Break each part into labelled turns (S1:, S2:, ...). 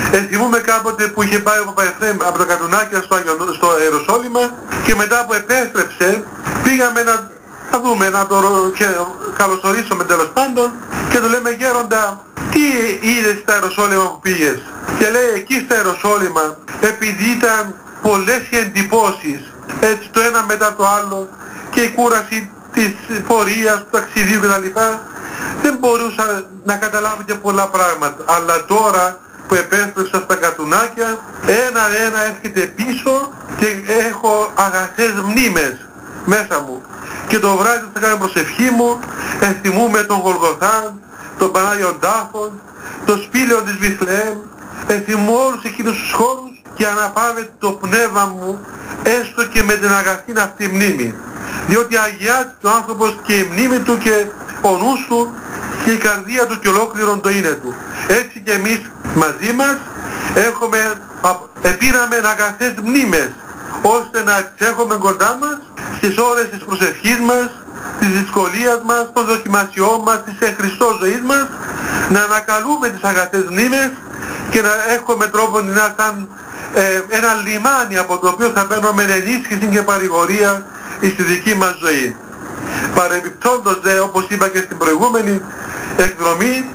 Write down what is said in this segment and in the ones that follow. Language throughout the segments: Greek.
S1: Θυμούμαι κάποτε που είχε πάει ο Παπαεφραίμ από τα Κατουνάκια στο Ιεροσόλυμα και μετά που επέστρεψε πήγαμε να δούμε, να το καλωσορίσουμε τέλος πάντων και του λέμε γέροντα, τι είδες στα Ιεροσόλυμα που πήγες? Και λέει εκεί στα Ιεροσόλυμα, επειδή ήταν πολλές οι εντυπώσεις, έτσι το ένα μετά το άλλο και η κούραση της πορείας, του ταξιδίου κτλ, δεν μπορούσα να καταλάβω και πολλά πράγματα. Αλλά τώρα που επέστρεψα στα Κατουνάκια, ένα-ένα έρχεται πίσω και έχω αγαθές μνήμες μέσα μου. Και το βράδυ θα κάνω προσευχή μου, θυμούμαι τον Γολγοθά, τον Πανάγιον Τάφον, το σπήλαιο της Βιθλεέμ, θυμούμαι όλους εκείνους τους χώρους και αναπαύεται το πνεύμα μου έστω και με την αγαθή αυτή μνήμη. Διότι αγιάζει το άνθρωπος και η μνήμη του και ο νους του και η καρδία του και ολόκληρον το είναι του. Έτσι και εμείς μαζί μας πήραμε αγαθές μνήμες ώστε να τις έχουμε κοντά μας στις ώρες της προσευχής μας, της δυσκολίας μας, των δοκιμασιών μας, της εν Χριστώ ζωής μας, να ανακαλούμε τις αγαθές μνήμες και να έχουμε τρόπο να σαν ένα λιμάνι από το οποίο θα παίρνουμε ενίσχυση και παρηγορία στη δική μας ζωή. Παρεμπιπτόντως, όπως είπα και στην προηγούμενη εκδρομή,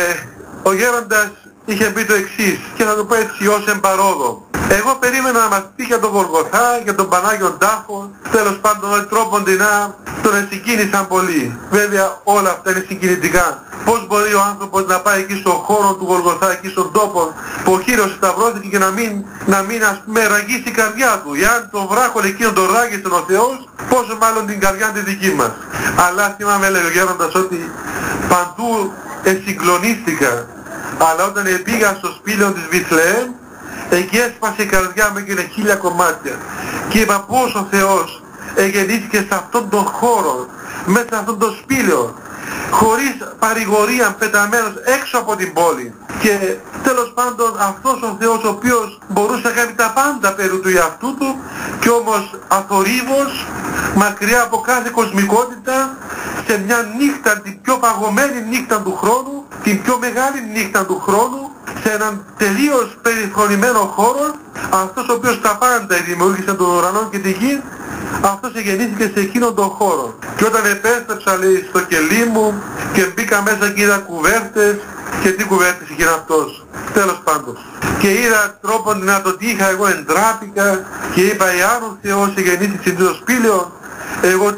S1: ο γέροντας είχε πει το εξής και θα το πω έτσι ως εμπαρόδο. Εγώ περίμενα να μας πει για τον Γολγοθά, για τον Πανάγιον Τάφο, τέλος πάντων όλοι τρόποντινά τον συγκίνησαν πολύ. Βέβαια όλα αυτά είναι συγκινητικά. Πώς μπορεί ο άνθρωπος να πάει εκεί στον χώρο του Γολγοθά, εκεί στον τόπο που ο Κύριος σταυρώθηκε και να μην ας πούμε ραγίσει η καρδιά του. Εάν τον βράχον εκείνον τον ράγισε ο Θεός, πόσο μάλλον την καρδιά τη δική μας. Αλλά θυμάμαι λέει ο γέροντας ότι παντού συγκλονίστηκα. Αλλά όταν πήγα στο σπήλαιο της Βιθλεέμ, εκεί έσπασε η καρδιά μου και είναι 1000 κομμάτια. Και είπα πώς ο Θεός γεννήθηκε σε αυτόν τον χώρο, μέσα σε αυτόν τον σπήλαιο, χωρίς παρηγορία, πεταμένος έξω από την πόλη. Και τέλος πάντων αυτός ο Θεός ο οποίος μπορούσε να κάνει τα πάντα περί του εαυτού του και όμως αθορύβος, μακριά από κάθε κοσμικότητα, σε μια νύχτα, την πιο παγωμένη νύχτα του χρόνου, την πιο μεγάλη νύχτα του χρόνου, σε έναν τελείως περιφρονημένο χώρο, αυτός ο οποίος τα πάντα δημιούργησε τον ουρανό και τη γη, αυτός γεννήθηκε σε εκείνον τον χώρο. Και όταν επέστρεψα λέει στο κελί μου και μπήκα μέσα και είδα κουβέρτες, και τι κουβέρτες είχε αυτός, τέλος πάντων. Και είδα τρόπον να το τι είχα, εγώ εντράπηκα και είπα εάν ο Θεός γεννήθηκε στο σπήλαιο, εγώ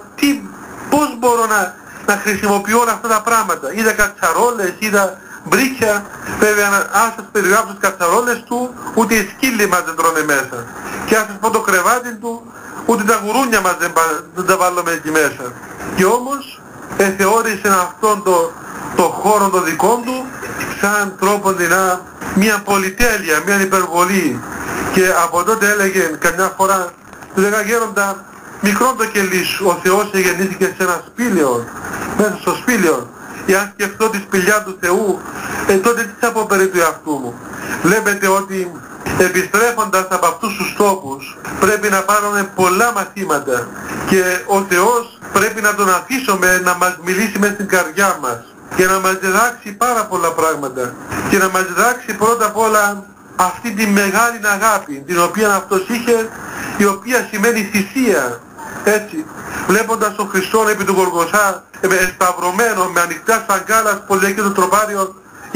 S1: πώς μπορώ να χρησιμοποιώ όλα αυτά τα πράγματα. Είδα κατσαρόλες, είδα μπρίκια, βέβαια αν σας περιγράψω τις κατσαρόλες του, ούτε οι σκύλοι μας δεν τρώνε μέσα. Και αν σας πω το κρεβάτι του, ούτε τα γουρούνια μας δεν τα βάλουμε εκεί μέσα. Και όμως θεώρησε αυτόν το χώρο το δικό του σαν τρόπο μια πολυτέλεια, μια υπερβολή. Και από τότε έλεγε καμιά φορά, του λέγα γέροντα, μικρό το κελί σου, ο Θεός γεννήθηκε σε ένα σπήλαιο, μέσα στο σπήλαιο. Εάν σκεφτώ τη σπηλιά του Θεού, τότε τι θα πω περί του εαυτού μου. Βλέπετε ότι επιστρέφοντας από αυτούς τους τόπους πρέπει να πάρουμε πολλά μαθήματα και ο Θεός πρέπει να τον αφήσουμε να μας μιλήσει μες στην καρδιά μας και να μας διδάξει πάρα πολλά πράγματα και να μας διδάξει πρώτα απ' όλα αυτή τη μεγάλη αγάπη την οποία αυτός είχε, η οποία σημαίνει θυσία. Έτσι, βλέποντας τον Χριστόν επί του Γολγοθά σταυρωμένο με ανοιχτά σαγκάλας, πως λέει και το τροπάριο,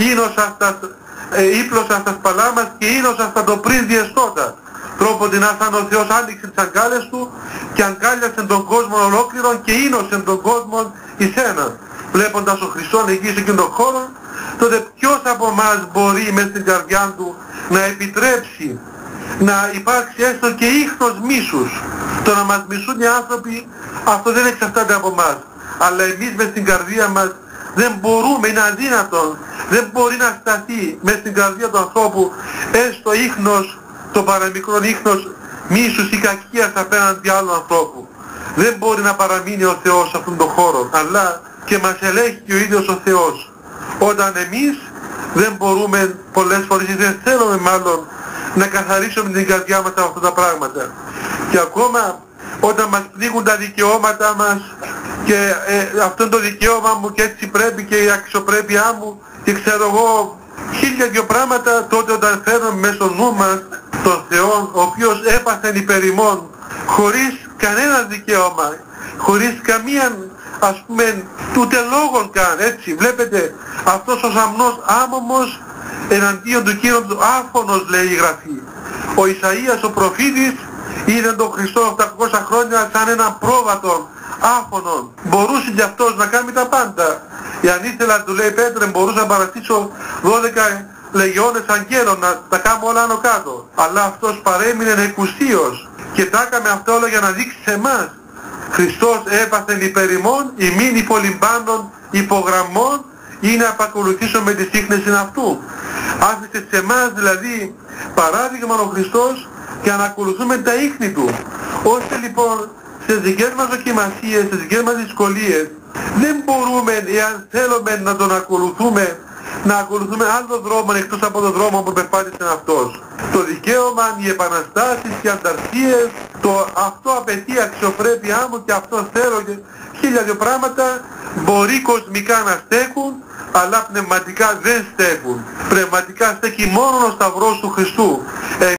S1: ύπλωσα στα σπαλά μας και ίνωσα στα το πριν διεστώτα. Τρόπον σαν ο Θεός άνοιξε τις αγκάλες του και αγκάλιασε τον κόσμο ολόκληρον και ίνωσε τον κόσμο εις έναν. Βλέποντας ο Χριστόν εκεί σε εκείνον τον χώρο, τότε ποιος από εμάς μπορεί μες στην καρδιά του να επιτρέψει να υπάρξει έστω και ίχνος μίσους. Το να μας μισούν οι άνθρωποι, αυτό δεν εξαρτάται από εμάς. Αλλά εμείς μες στην καρδία μας δεν μπορούμε, είναι αδύνατον, δεν μπορεί να σταθεί μες στην καρδία του ανθρώπου έστω ίχνος, το παραμικρό ίχνος μίσους ή κακίας απέναντι άλλου ανθρώπου. Δεν μπορεί να παραμείνει ο Θεός σε αυτόν τον χώρο, αλλά και μας ελέγχει και ο ίδιος ο Θεός. Όταν εμείς δεν μπορούμε πολλές φορές ή δεν θέλουμε μάλλον να καθαρίσουμε την καρδιά μας από αυτά τα πράγματα. Και ακόμα όταν μας πνίγουν τα δικαιώματά μας και αυτό είναι το δικαίωμα μου και έτσι πρέπει και η αξιοπρέπειά μου και ξέρω εγώ χίλια δυο πράγματα τότε όταν φέρνουμε μέσα στο νου μας τον Θεό, ο οποίος έπαθεν υπέρ ημών χωρίς κανένα δικαίωμα, χωρίς καμία, ας πούμε, ούτε λόγων καν, έτσι. Βλέπετε, αυτός ο σαμνός άμωμος εναντίον του Κύριου του άφωνος, λέει η Γραφή. Ο Ισαΐας ο προφήτης είδε τον Χριστό 800 χρόνια σαν έναν πρόβατον άφωνον. Μπορούσε κι αυτός να κάνει τα πάντα. Εάν ήθελα, του λέει, Πέτρε, μπορούσα να παραστήσω 12 λεγιώνες αγγέλων, να τα κάνω όλα άνω κάτω. Αλλά αυτός παρέμεινε εκουσίως και τα έκαμε αυτά όλα για να δείξει σε εμάς. Χριστός έπαθεν υπέρ ημών, ημίν υπολυμπάνων υπογραμμών, ή να απακολουθήσουμε τη σύχνεση αυτού. Άφησε σε εμάς δηλαδή παράδειγμα ο Χριστός και να ακολουθούμε τα ίχνη του. Ώστε λοιπόν στις δικές μας δοκιμασίες, στις δικές μας δυσκολίες, δεν μπορούμε, εάν θέλουμε να τον ακολουθούμε, να ακολουθούμε άλλο δρόμο εκτός από τον δρόμο που περπάτησε αυτός. Το δικαίωμα, οι επαναστάσεις, οι ανταρσίες, αυτό απαιτεί αξιοπρέπειά μου και αυτό θέλω και χίλια δυο πράγματα μπορεί κοσμικά να στέκουν, αλλά πνευματικά δεν στέκουν. Πνευματικά στέκει μόνο ο Σταυρός του Χριστού.